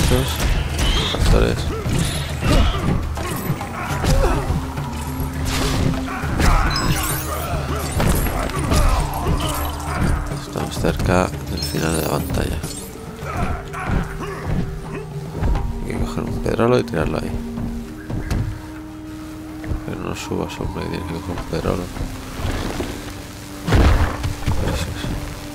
estos factores. Estamos cerca del final de la pantalla. Hay que coger un pedrolo y tirarlo ahí. Pero no subas, hombre, que tienes que coger un pedrolo. Eso es.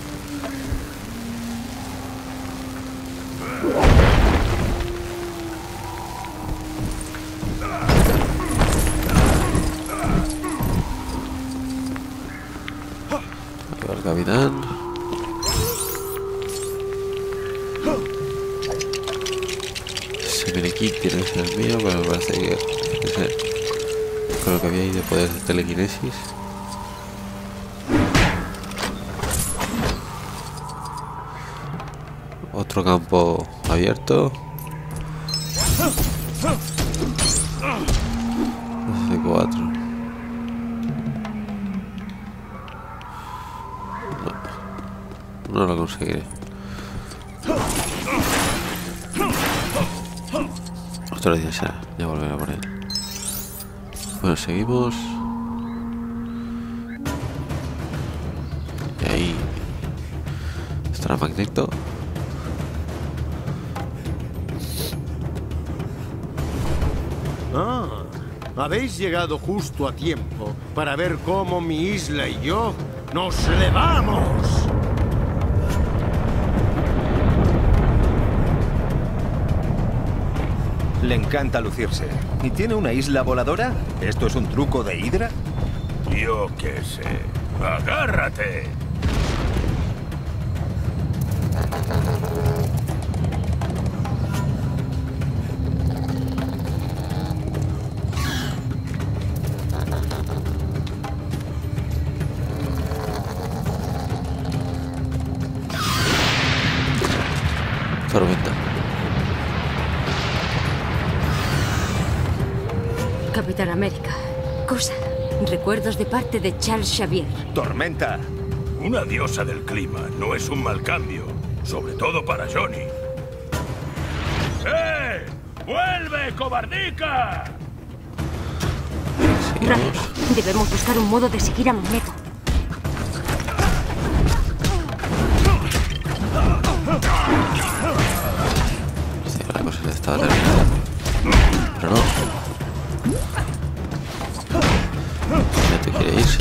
Aquí va el capitán. Ese mini-kit tiene que ser el mío, pero me parece que ese, con lo que había ahí de poderes de telequinesis. Otro campo abierto. Hace 4. No lo conseguiré. Otro día ya volveré a por él. Bueno, seguimos. Y ahí estará Magneto. Ah, habéis llegado justo a tiempo para ver cómo mi isla y yo nos elevamos. Le encanta lucirse. ¿Y tiene una isla voladora? ¿Esto es un truco de Hydra? Yo qué sé. ¡Agárrate! Tormenta. Capitán América. Cosa. Recuerdos de parte de Charles Xavier. ¡Tormenta! Una diosa del clima no es un mal cambio, sobre todo para Johnny. ¡Eh! ¡Vuelve, cobardica! Rápido. Debemos buscar un modo de seguir a Magneto. Sí, la cosa se estaba terminando. Pero no. Magneto quiere irse.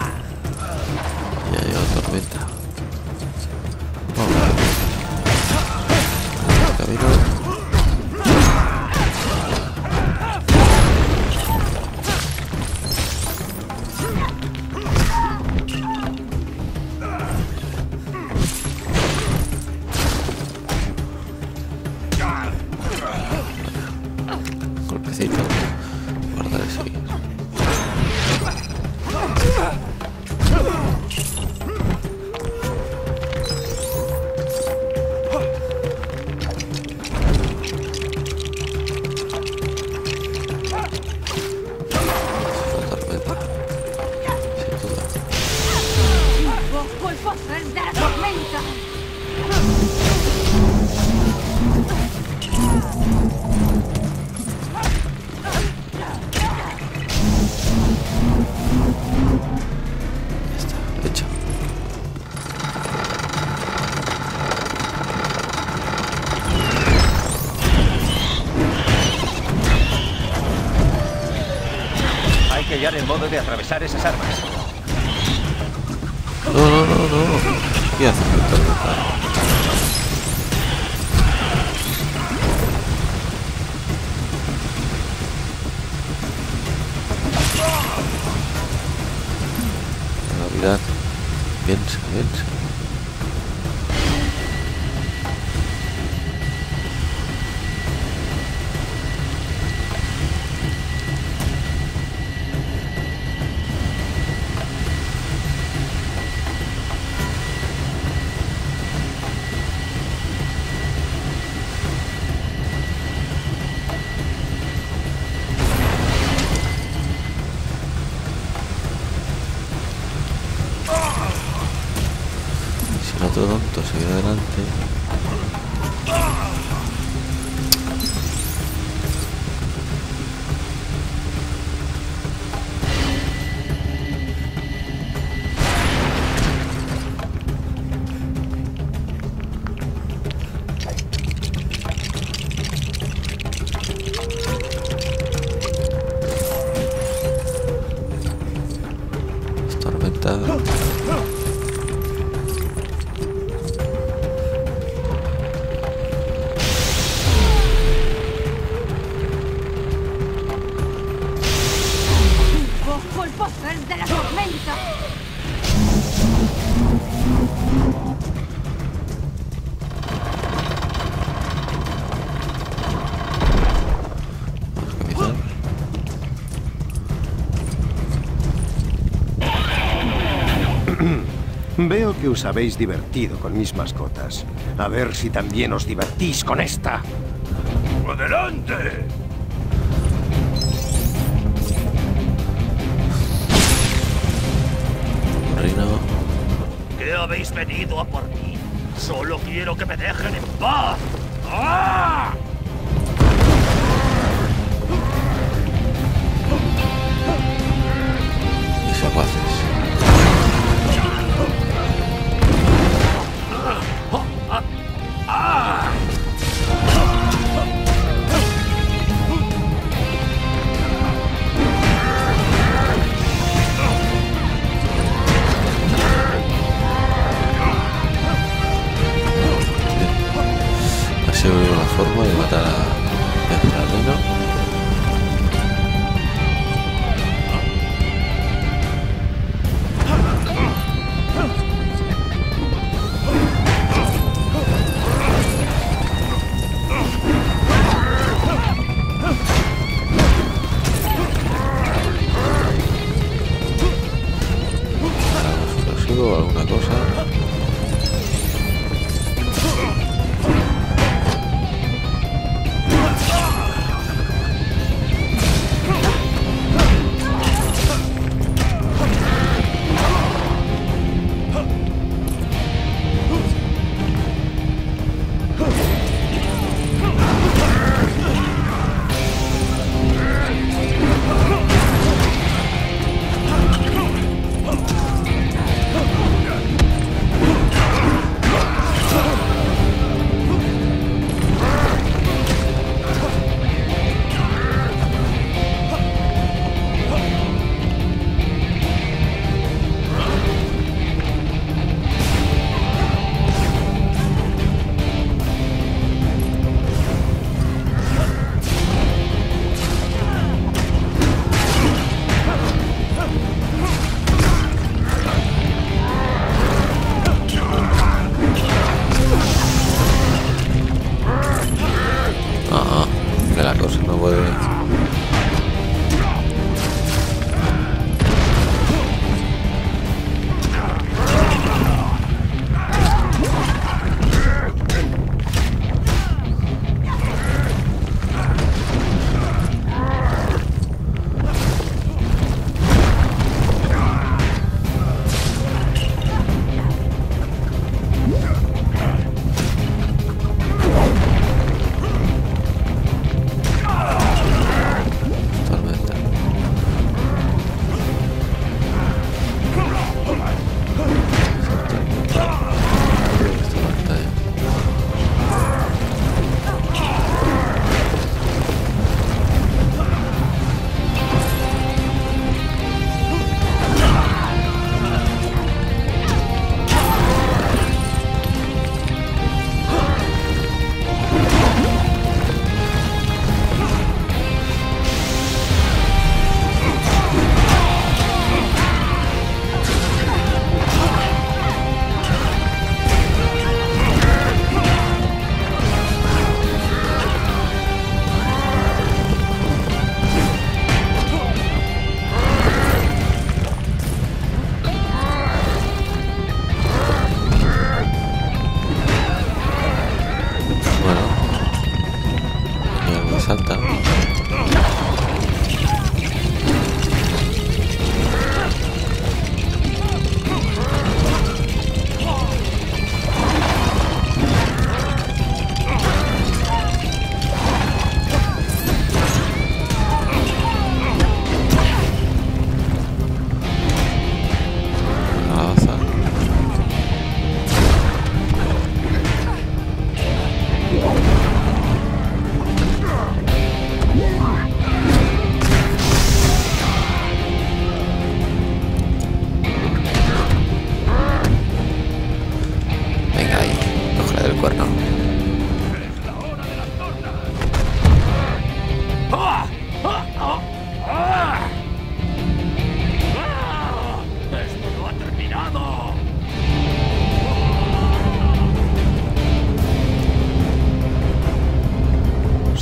Ya llegó Tormenta. Vamos a ver. Camino. Golpecito. Guardar y seguir. El modo de atravesar esas armas. No. ¿Qué hace? Navidad. Piensa. Otro tonto, seguir adelante. ¡Bulldozer de la tormenta! Veo que os habéis divertido con mis mascotas. A ver si también os divertís con esta. ¡Adelante! Rino. ¿Qué habéis venido a por mí? Solo quiero que me dejen en paz. ¡Ah! Y secuaces. Así veo la forma de matar a Rino. Explosivo o alguna cosa.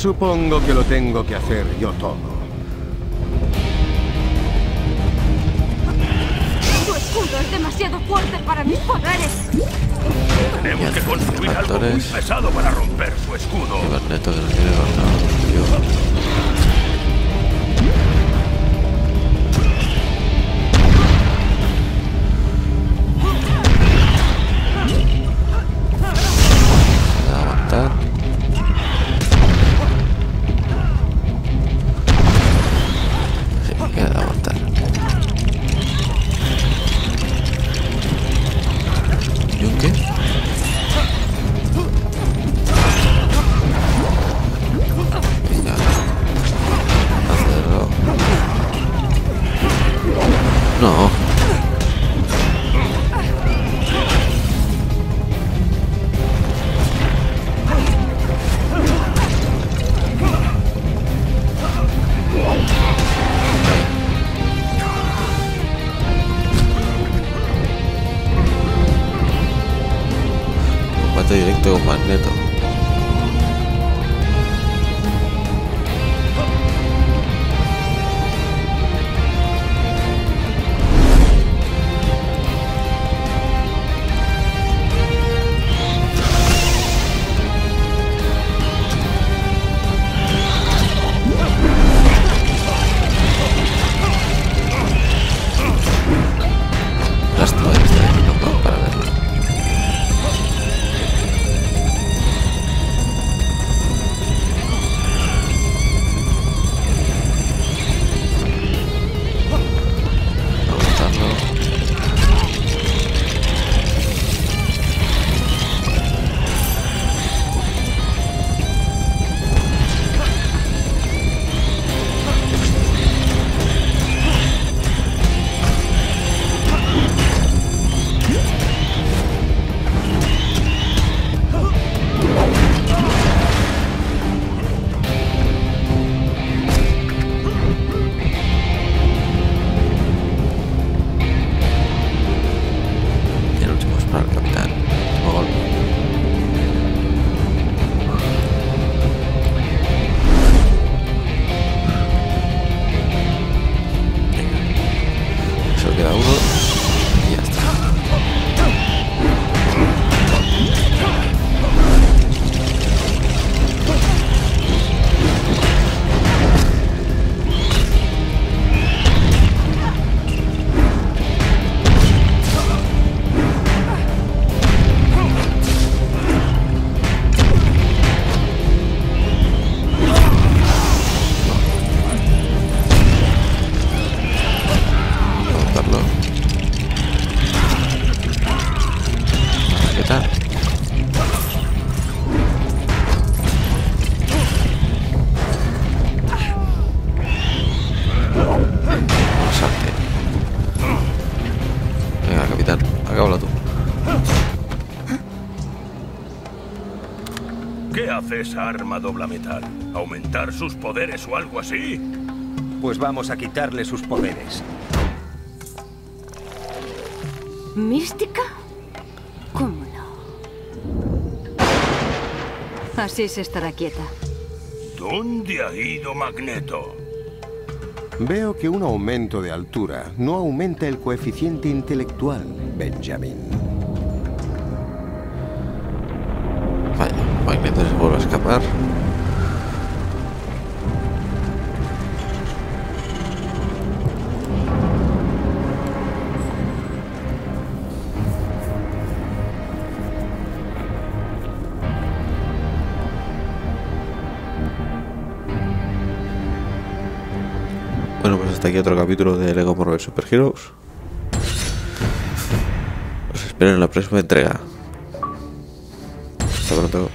Supongo que lo tengo que hacer yo todo. Tu escudo es demasiado fuerte para mis poderes. Tenemos que construir algo muy pesado para romper su escudo. Y Magneto que no tiene cortado. No. Combate directo con Magneto. Lástima que esté aquí, no puedo para verlo. Acábalo tú. ¿Qué hace esa arma dobla metal? ¿Aumentar sus poderes o algo así? Pues vamos a quitarle sus poderes. ¿Mística? ¿Cómo no? Así se estará quieta. ¿Dónde ha ido Magneto? Veo que un aumento de altura no aumenta el coeficiente intelectual, Benjamin. Vaya, Magneto se vuelve a escapar. Bueno, pues hasta aquí otro capítulo de Lego Marvel Super Heroes. Os espero en la próxima entrega. Hasta pronto.